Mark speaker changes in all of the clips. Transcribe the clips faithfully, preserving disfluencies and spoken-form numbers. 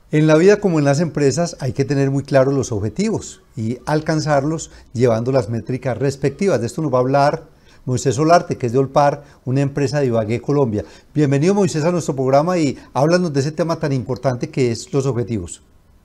Speaker 1: En la vida como en las empresas hay que tener muy claros los objetivos y alcanzarlos llevando las métricas respectivas. De esto nos va a hablar Moisés Solarte, que es de Olpar, una empresa de Ibagué, Colombia. Bienvenido, Moisés, a nuestro programa y háblanos de ese tema tan importante que es los objetivos.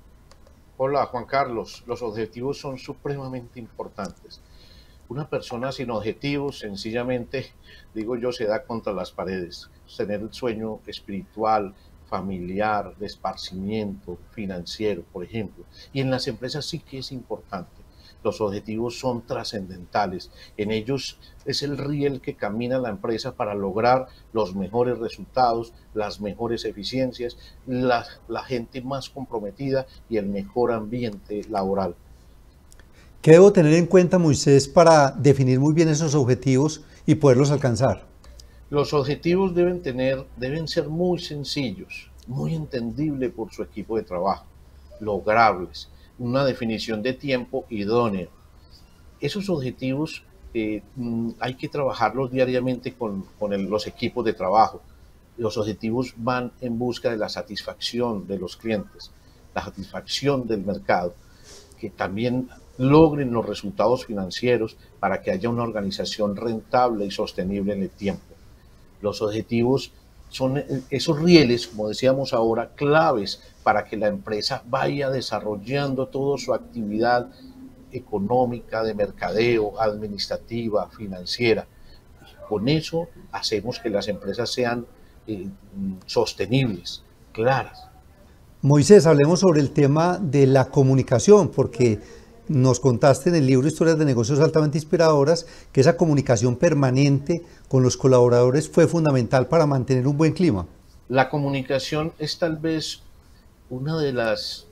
Speaker 2: Hola Juan Carlos, los objetivos son supremamente importantes. Una persona sin objetivos, sencillamente, digo yo, se da contra las paredes. Tener el sueño espiritual, familiar, de esparcimiento, financiero, por ejemplo. Y en las empresas sí que es importante. Los objetivos son trascendentales. En ellos es el riel que camina la empresa para lograr los mejores resultados, las mejores eficiencias, la, la gente más comprometida y el mejor ambiente laboral.
Speaker 1: ¿Qué debo tener en cuenta, Moisés, para definir muy bien esos objetivos y poderlos alcanzar?
Speaker 2: Los objetivos deben tener, deben ser muy sencillos, muy entendibles por su equipo de trabajo, logrables, una definición de tiempo idónea. Esos objetivos eh, hay que trabajarlos diariamente con, con el, los equipos de trabajo. Los objetivos van en busca de la satisfacción de los clientes, la satisfacción del mercado, que también logren los resultados financieros para que haya una organización rentable y sostenible en el tiempo. Los objetivos son esos rieles, como decíamos ahora, claves para que la empresa vaya desarrollando toda su actividad económica, de mercadeo, administrativa, financiera. Con eso hacemos que las empresas sean eh, sostenibles, claras.
Speaker 1: Moisés, hablemos sobre el tema de la comunicación, porque nos contaste en el libro Historias de Negocios Altamente Inspiradoras que esa comunicación permanente con los colaboradores fue fundamental para mantener un buen clima.
Speaker 2: La comunicación es tal vez una de las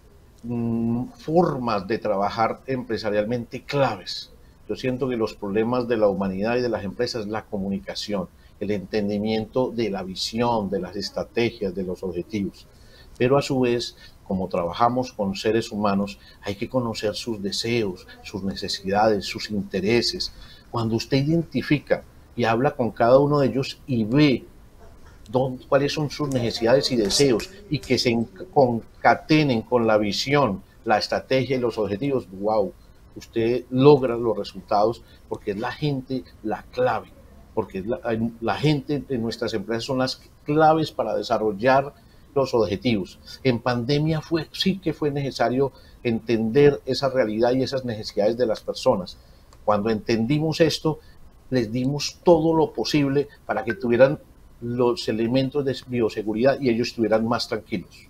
Speaker 2: mm, formas de trabajar empresarialmente claves. Yo siento que los problemas de la humanidad y de las empresas es la comunicación, el entendimiento de la visión, de las estrategias, de los objetivos. Pero a su vez, como trabajamos con seres humanos, hay que conocer sus deseos, sus necesidades, sus intereses. Cuando usted identifica y habla con cada uno de ellos y ve dónde, cuáles son sus necesidades y deseos y que se concatenen con la visión, la estrategia y los objetivos, wow, usted logra los resultados porque es la gente la clave, porque la, la gente de nuestras empresas son las claves para desarrollar los objetivos. En pandemia fue, sí que fue necesario entender esa realidad y esas necesidades de las personas. Cuando entendimos esto, les dimos todo lo posible para que tuvieran los elementos de bioseguridad y ellos estuvieran más tranquilos.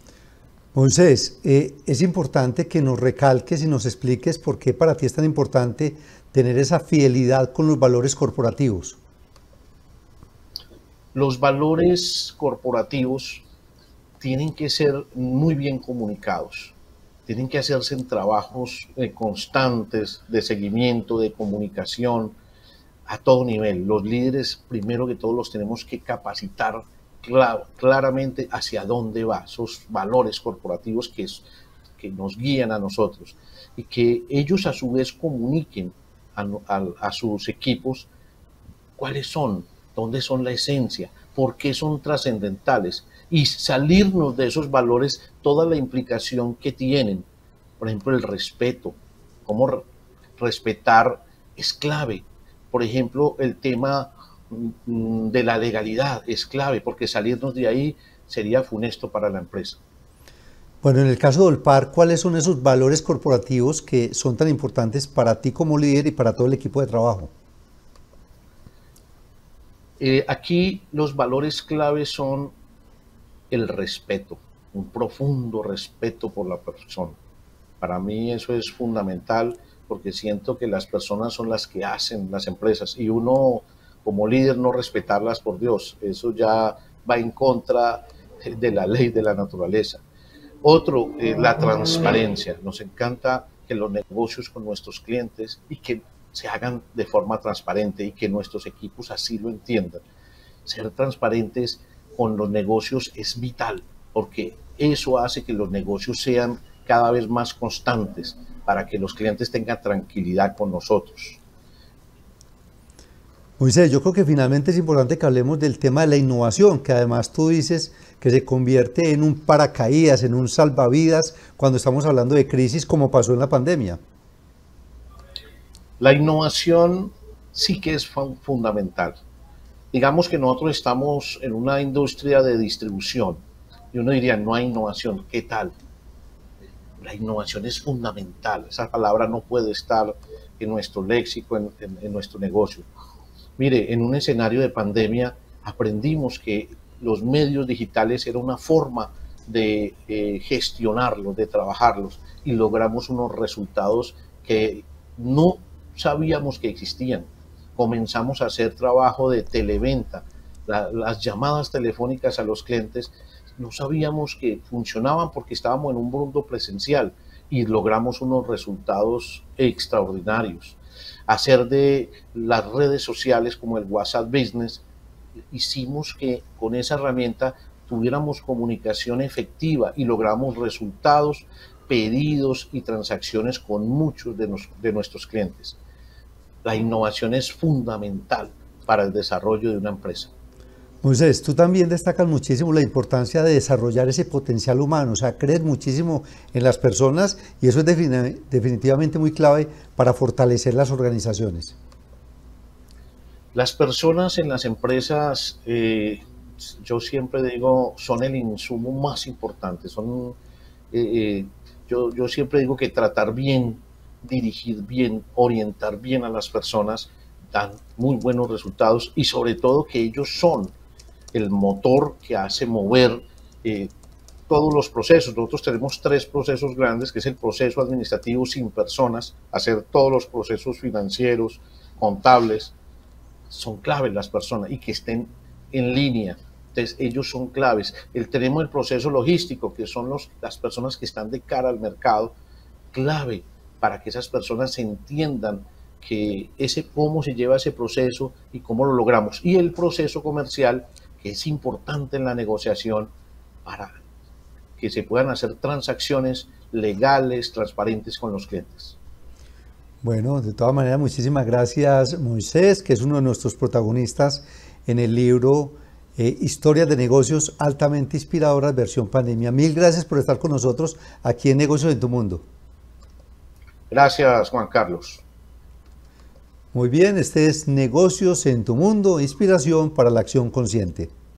Speaker 1: Moisés, eh, es importante que nos recalques y nos expliques por qué para ti es tan importante tener esa fidelidad con los valores corporativos.
Speaker 2: Los valores corporativos tienen que ser muy bien comunicados, tienen que hacerse en trabajos eh, constantes de seguimiento, de comunicación, a todo nivel. Los líderes, primero que todo, los tenemos que capacitar clar, claramente hacia dónde va, esos valores corporativos que, es, que nos guían a nosotros y que ellos a su vez comuniquen a, a, a sus equipos cuáles son, dónde son la esencia, por qué son trascendentales y salirnos de esos valores, toda la implicación que tienen. Por ejemplo, el respeto, cómo respetar es clave. Por ejemplo, el tema de la legalidad es clave, porque salirnos de ahí sería funesto para la empresa.
Speaker 1: Bueno, en el caso de Olpar, ¿cuáles son esos valores corporativos que son tan importantes para ti como líder y para todo el equipo de trabajo?
Speaker 2: Eh, aquí los valores clave son el respeto, un profundo respeto por la persona. Para mí eso es fundamental porque siento que las personas son las que hacen las empresas y uno como líder no respetarlas, por Dios, eso ya va en contra de la ley de la naturaleza. Otro, eh, la transparencia. Nos encanta que los negocios con nuestros clientes y que se hagan de forma transparente y que nuestros equipos así lo entiendan. Ser transparentes con los negocios es vital porque eso hace que los negocios sean cada vez más constantes para que los clientes tengan tranquilidad con nosotros.
Speaker 1: Moisés, yo creo que finalmente es importante que hablemos del tema de la innovación, que además tú dices que se convierte en un paracaídas, en un salvavidas cuando estamos hablando de crisis como pasó en la pandemia.
Speaker 2: La innovación sí que es fun- fundamental. Digamos que nosotros estamos en una industria de distribución y uno diría, no hay innovación, ¿qué tal? La innovación es fundamental, esa palabra no puede estar en nuestro léxico, en, en, en nuestro negocio. Mire, en un escenario de pandemia aprendimos que los medios digitales era una forma de eh, gestionarlos, de trabajarlos y logramos unos resultados que no sabíamos que existían. Comenzamos a hacer trabajo de televenta, la, las llamadas telefónicas a los clientes, no sabíamos que funcionaban porque estábamos en un mundo presencial y logramos unos resultados extraordinarios. Hacer de las redes sociales como el WhatsApp Business, hicimos que con esa herramienta tuviéramos comunicación efectiva y logramos resultados, pedidos y transacciones con muchos de, nos, de nuestros clientes. La innovación es fundamental para el desarrollo de una empresa.
Speaker 1: Moisés, tú también destacas muchísimo la importancia de desarrollar ese potencial humano, o sea, crees muchísimo en las personas y eso es definitivamente muy clave para fortalecer las organizaciones.
Speaker 2: Las personas en las empresas, eh, yo siempre digo, son el insumo más importante. Son, eh, eh, yo, yo siempre digo que tratar bien, dirigir bien, orientar bien a las personas dan muy buenos resultados y sobre todo que ellos son el motor que hace mover eh, todos los procesos. Nosotros tenemos tres procesos grandes, que es el proceso administrativo sin personas, hacer todos los procesos financieros, contables, son claves las personas y que estén en línea. Entonces, ellos son claves. El, tenemos el proceso logístico, que son los, las personas que están de cara al mercado, clave para que esas personas entiendan que ese, cómo se lleva ese proceso y cómo lo logramos. Y el proceso comercial, que es importante en la negociación para que se puedan hacer transacciones legales, transparentes con los clientes.
Speaker 1: Bueno, de todas maneras, muchísimas gracias, Moisés, que es uno de nuestros protagonistas en el libro eh, Historias de Negocios Altamente Inspiradoras, versión pandemia. Mil gracias por estar con nosotros aquí en Negocios en tu Mundo.
Speaker 2: Gracias, Juan Carlos.
Speaker 1: Muy bien, este es Negocios en tu Mundo, inspiración para la acción consciente.